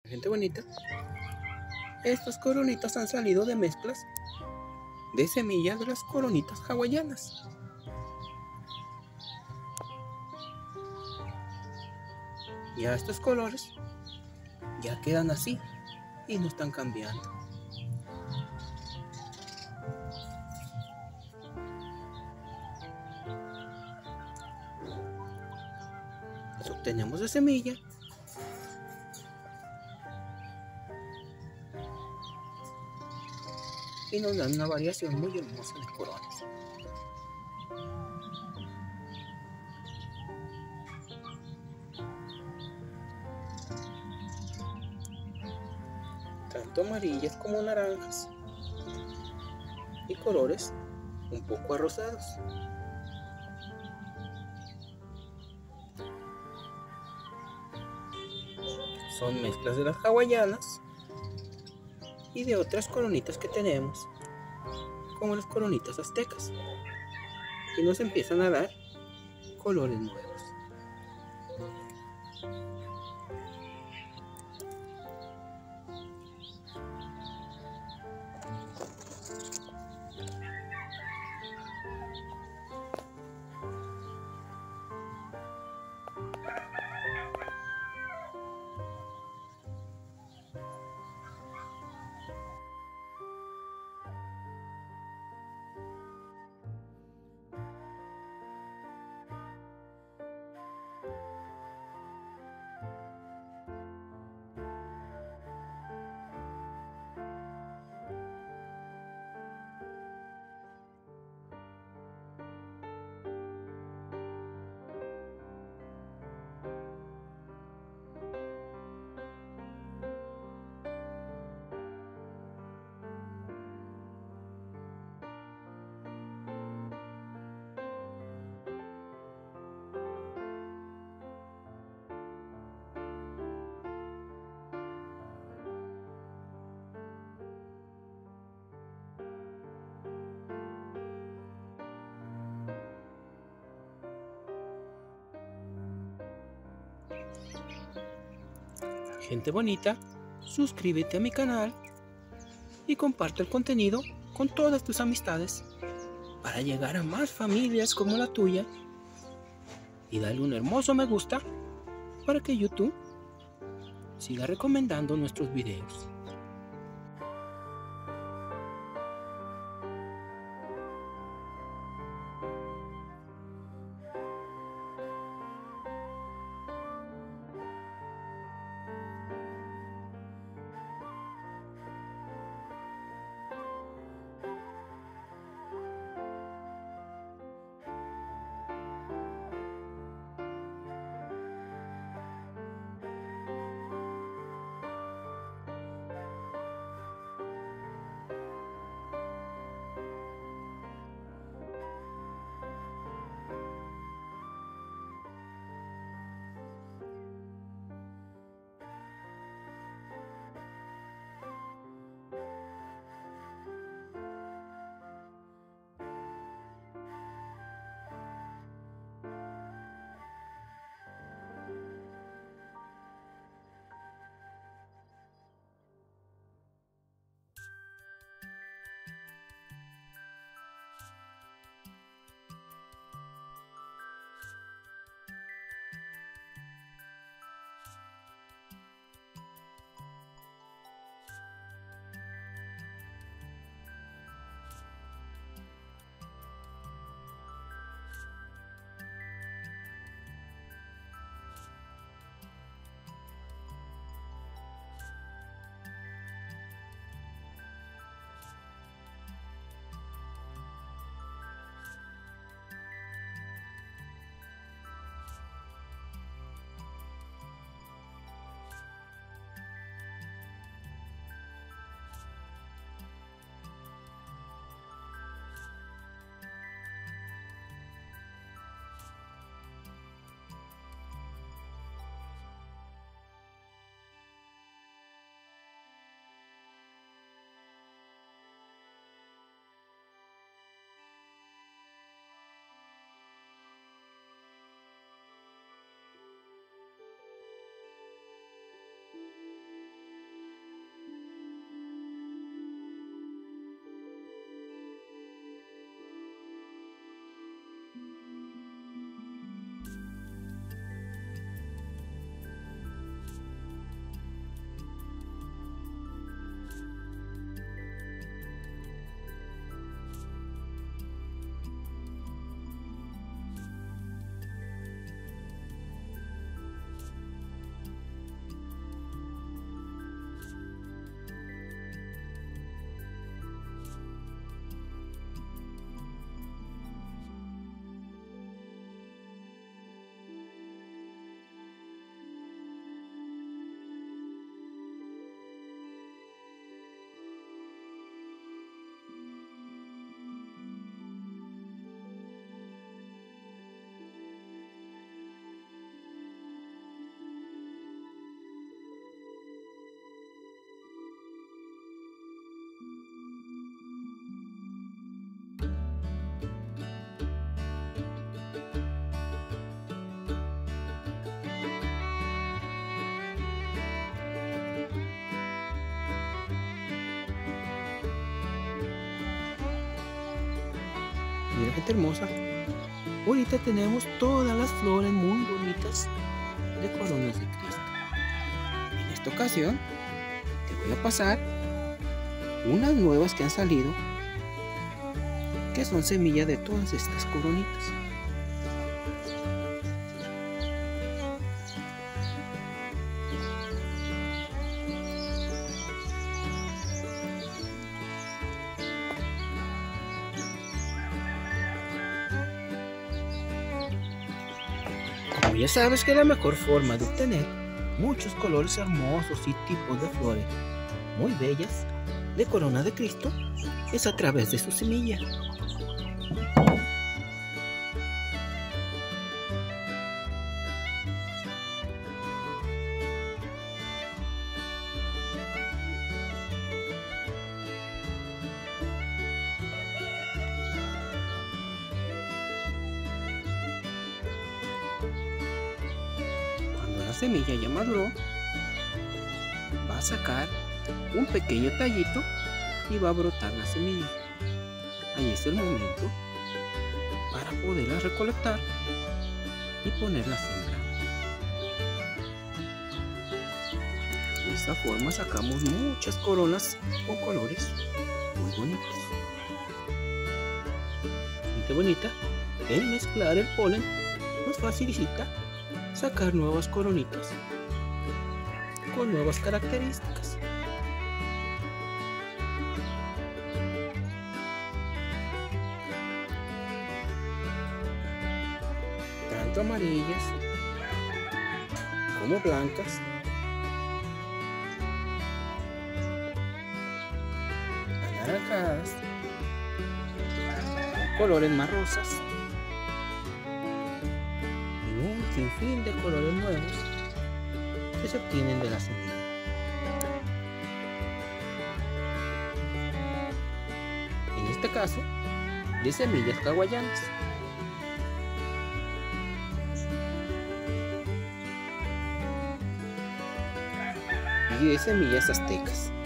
Gente bonita, estas coronitas han salido de mezclas de semillas de las coronitas hawaianas. Ya estos colores ya quedan así y no están cambiando. Las obtenemos de semilla y nos dan una variación muy hermosa de coronas. Tanto amarillas como naranjas y colores un poco arrosados. Son mezclas de las hawaianas y de otras coronitas que tenemos, como las coronitas aztecas, y nos empiezan a dar colores nuevos. Gente bonita, suscríbete a mi canal y comparte el contenido con todas tus amistades para llegar a más familias como la tuya, y dale un hermoso me gusta para que YouTube siga recomendando nuestros videos. Mira, gente hermosa, ahorita tenemos todas las flores muy bonitas de coronas de Cristo. En esta ocasión te voy a pasar unas nuevas que han salido, que son semillas de todas estas coronitas. Como ya sabes que la mejor forma de obtener muchos colores hermosos y tipos de flores muy bellas de corona de Cristo es a través de su semilla. Cuando la semilla ya maduró, va a sacar un pequeño tallito y va a brotar la semilla. Ahí es el momento para poderla recolectar y ponerla a sembrar. De esta forma sacamos muchas coronas con colores muy bonitos. Gente bonita, el mezclar el polen nos facilita sacar nuevas coronitas con nuevas características. Tanto amarillas como blancas, anaranjadas, colores más rosas y un sinfín de colores nuevos que se obtienen de la semilla. En este caso, de semillas hawaianas. Y de semillas aztecas.